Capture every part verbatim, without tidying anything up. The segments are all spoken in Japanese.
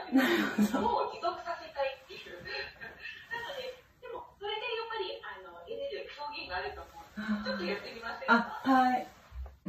じです。を持続させたいっていう。なので、でもそれでやっぱりあのエネルギー表現があると思うので、ちょっとやってみませんか。 あ、はい。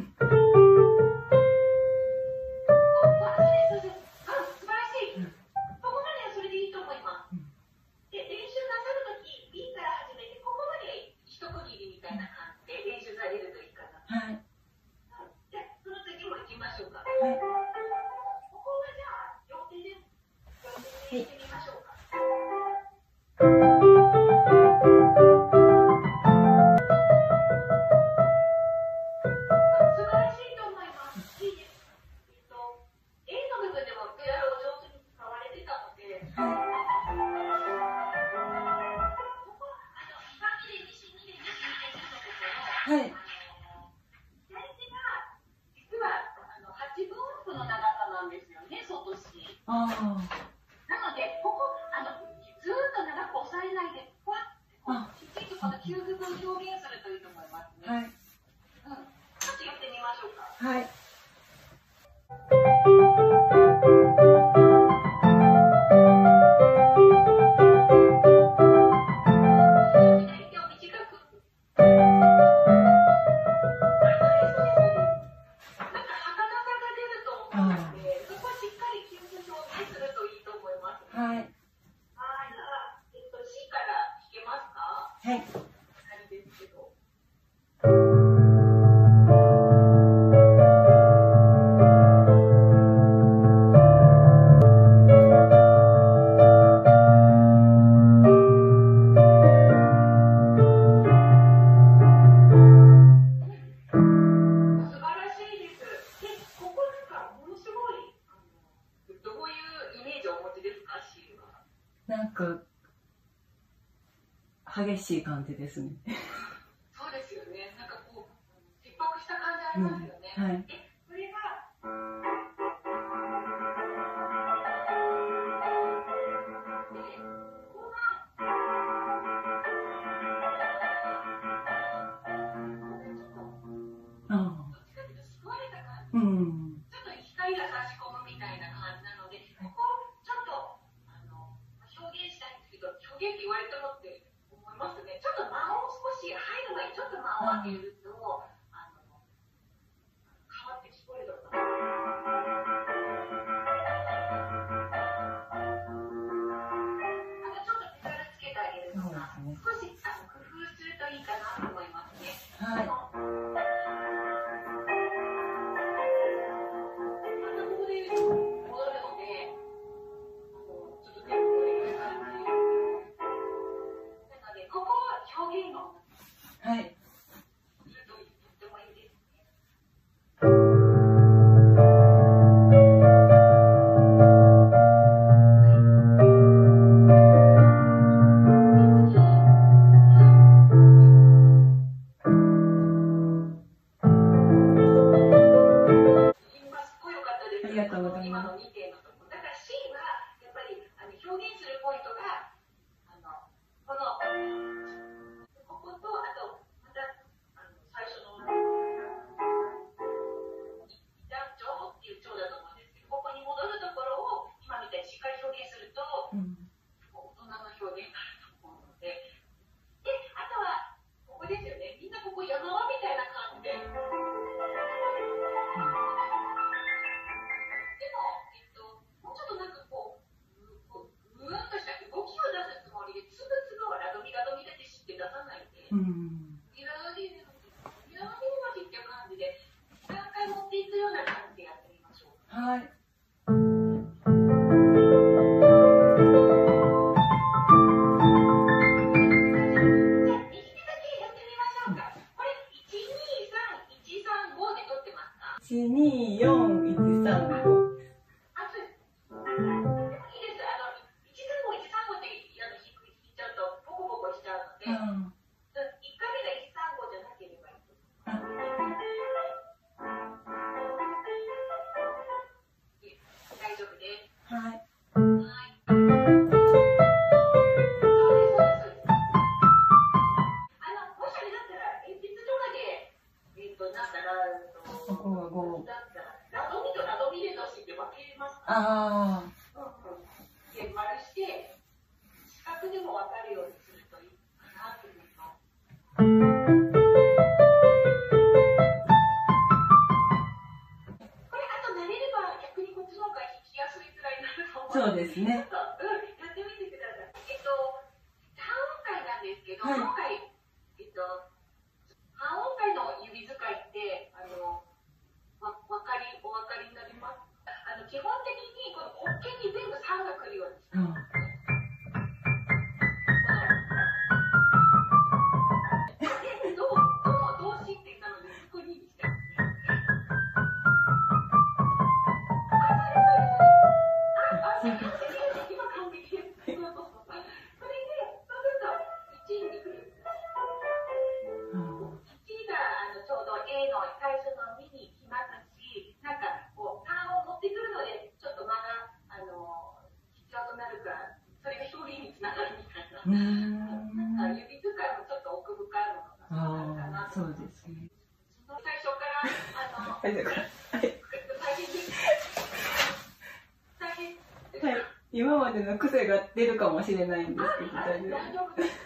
はい。 左手が実はあのはちぶん音符の長さなんですよね、外し。ああ。なのでここあのずっと長く押さえないで、ふわってきちんとこのきゅうぶぶん表現するといいと思いますね。はい。うん。ちょっとやってみましょうか。はい。はい。なんか激しい感じですね。そうですよね。なんかこう切迫した感じありますよね。うん、はい。え、これが。うん。ちょっと光が差し込むみたいな感じなので、ここちょっとあの表現したいんですけど、表現って言われてもって思いますね。ちょっと間を少し入る前にちょっと間を空けると、あの変わって聞こえると思います。あとちょっとペダルつけてあげるとか、少しあの工夫するといいかなと思いますね。はい。はい。ありがとうございます。だから C はやっぱりあの表現するポイントがあのこのここと、あとまたあの最初の一段調っていう調だと思うんですけど、ここに戻るところを今みたいにしっかり表現すると、うん、大人の表現があると思うので、であとはここですよね。みんなここ山輪みたいな感じで。うん。いらないで、いらないでっていう感じで、何回持っていくような感じでやってみましょう。はい。じゃあ、右手だけやってみましょうか。これ、いちにさんいちさんごで取ってますか？いちによんいちさんご。あ、そうです。でもいいです。あの、いちさんご、いちさんごってあの弾いちゃうと、ボコボコしちゃうので、うん、いっかいめがいちさんごじゃなければいいと思います。大丈夫です。はい。ここがご。ラドミとラドミレドシって分けますか？ああ。 うん。なんか指使いもちょっと奥深いものがあるかな。 そうですね。 最初からあの最初から。はい。はい。今までの癖が出るかもしれないんですけど、大丈夫です。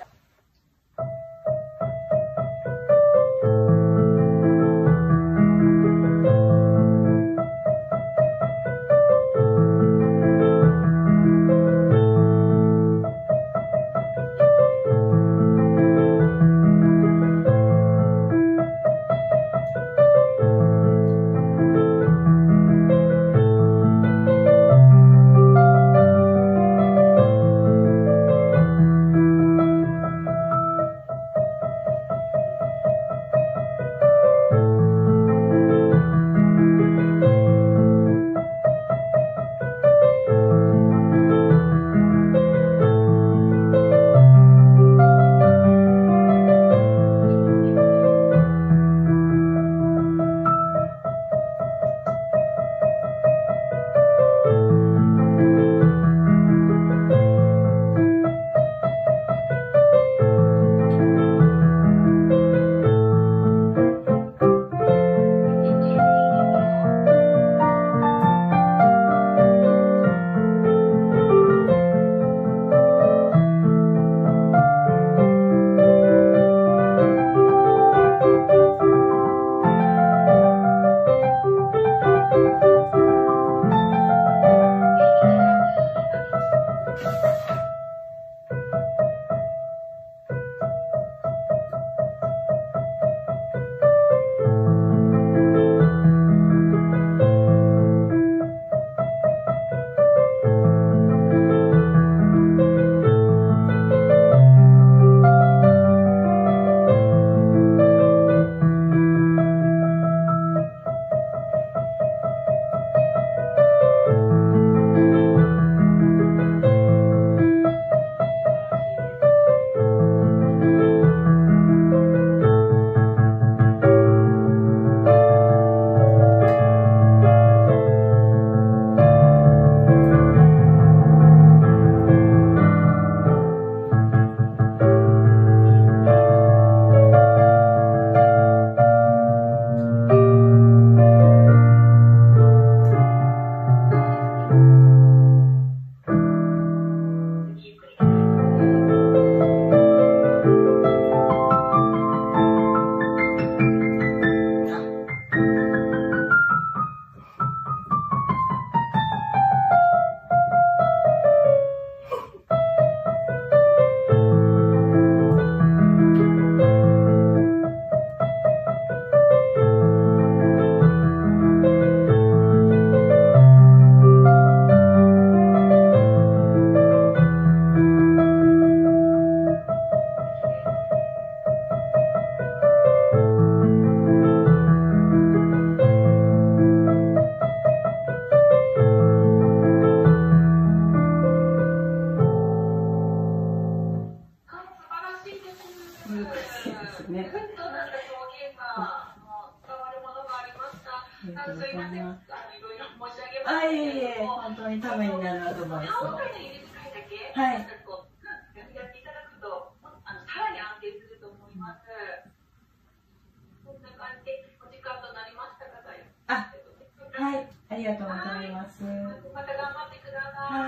あ、いえいえ、本当にためになるアドバイスを。はい。やっていただくと、あのさらに安定すると思います。こんな感じでお時間となりました方。 あ、はい、ありがとうございます。 また頑張ってください。